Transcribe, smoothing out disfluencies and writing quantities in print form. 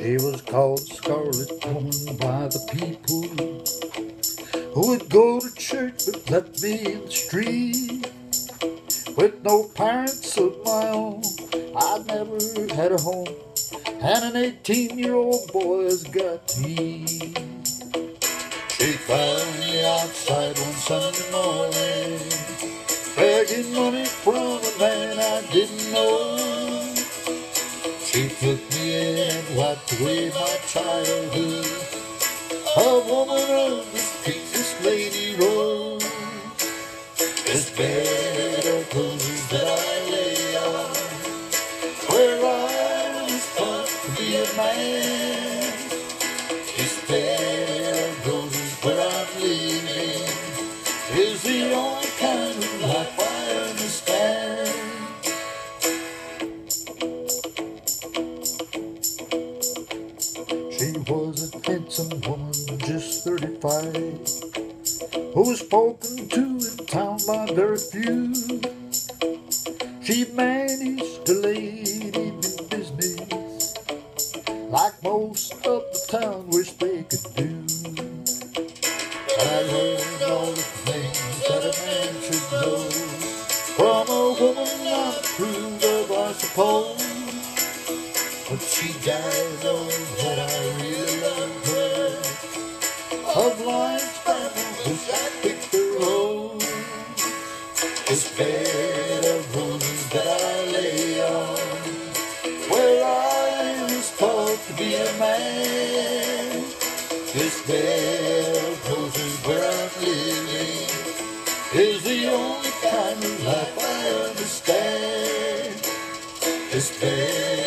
She was called Scarlet Woman by the people who would go to church but left me in the street. With no parents of my own, I never had a home, and an 18-year-old boy has got me. She found me outside one Sunday morning, begging money from a man I didn't know. She took me in and wiped away my childhood. A woman of the street, this lady rose. This bed of roses that I lay on, where I was taught to be a man. This bed of roses where I'm living is the only kind of life I understand. She was a handsome woman, just 35, who was spoken to in town by very few. She managed a lady in business like most of the town wish they could do. I learned all the things that a man should know from a woman not approved of, I suppose. But she died knowing that I really loved her. Of life's battle, which I picked the rose. This bed of roses that I lay on, where I was taught to be a man. This bed of roses where I'm living is the only kind of life I understand. This bed